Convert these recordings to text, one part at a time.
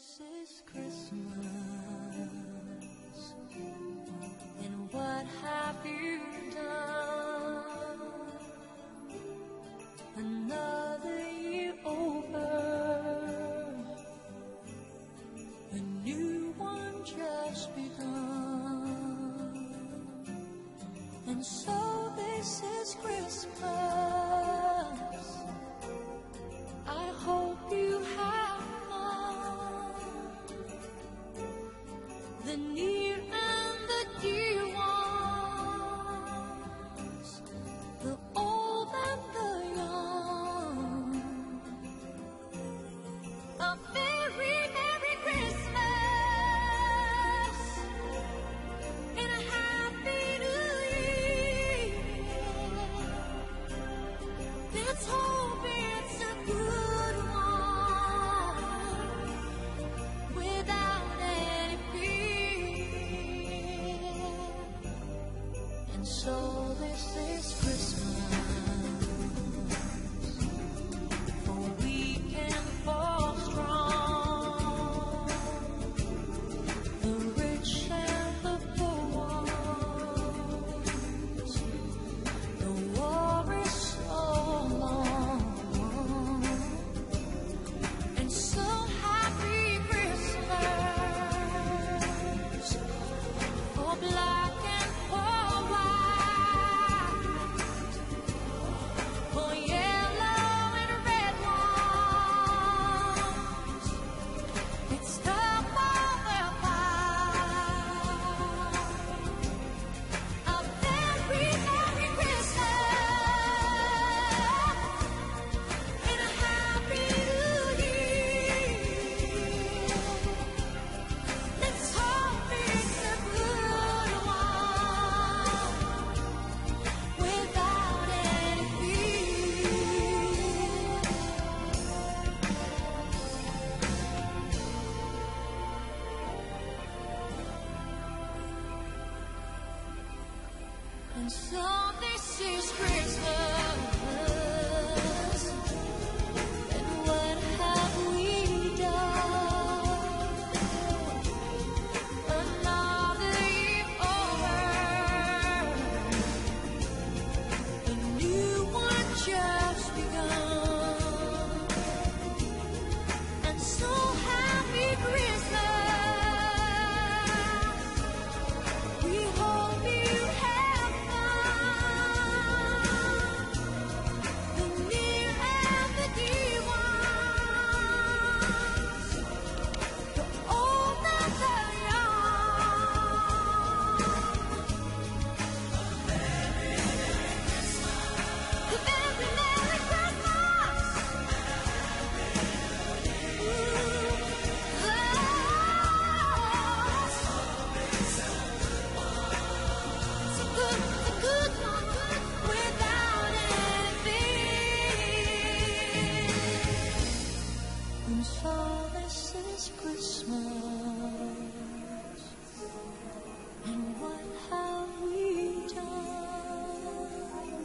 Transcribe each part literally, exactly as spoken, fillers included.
this is Christmas, and what have you done? Another year over, a new one just begun, and so this is Christmas. I hope you have fun, the near and the dear ones, the old and the young. A very Merry Christmas and a Happy New Year. Let's hope it's a good one without any fear. And so this is Christmas, for weak and for strong, the rich and the poor ones. The war is so long, and so happy Christmas for black and for white, for yellow and red ones. It's time for the fight. A very Merry Christmas and a Happy New Year. Let's hope it's a good one without any fear. And so this is Christmas, and what have we done? Another year over, a new one just begun, and so happy Christmas. We hope you have fun, the near and the dear ones, the old and the young. The very Merry Christmas. It's a good, it's a good one without any fear. And so this is Christmas, and what have we done?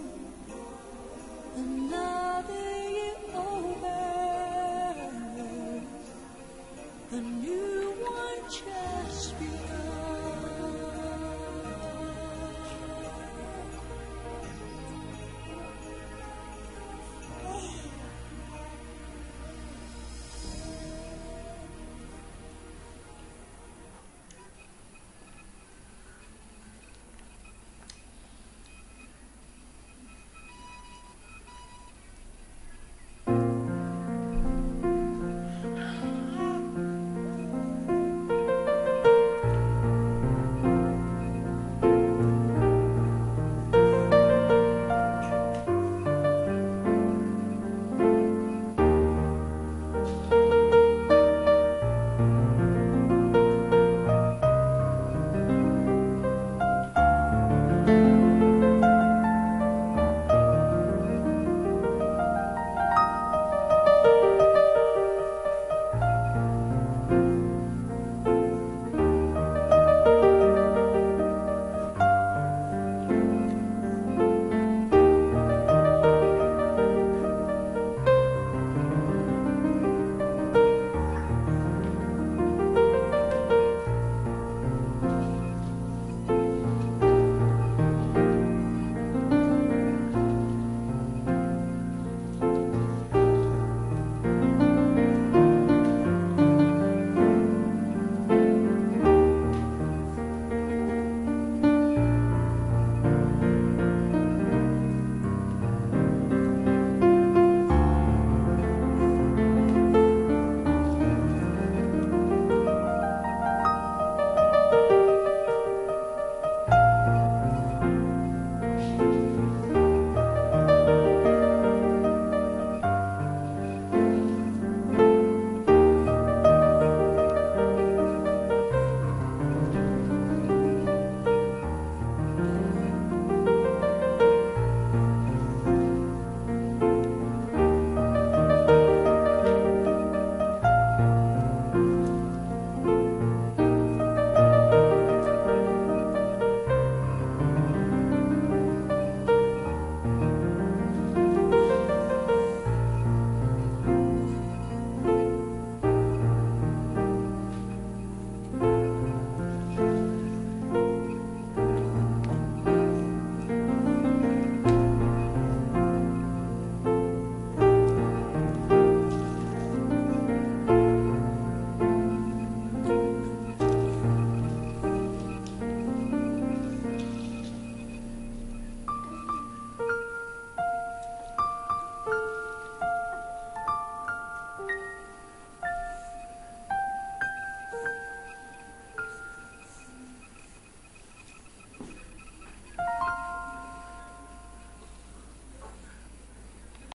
Another year over, a new one just begun.